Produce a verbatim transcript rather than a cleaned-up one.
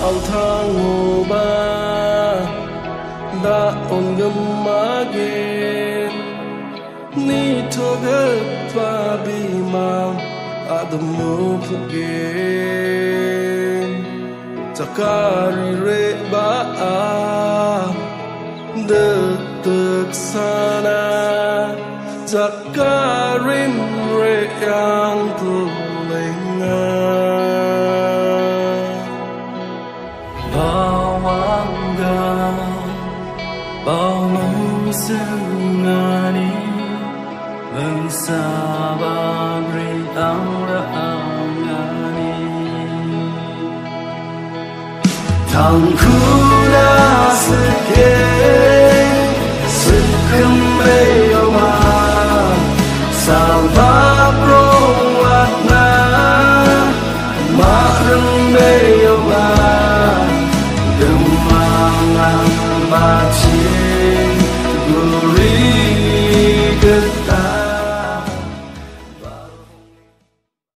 bao thang ngô ba đã ôn gầm má gen ni thua gấp ba bi mang adamu pugen takari re ba a được được sana takarin re yang tu lenga bawangga bawang sengani mensabari aura angani thằng khuna seke sekem beyoma salvabro watna mareng beyoma demangan bacin guri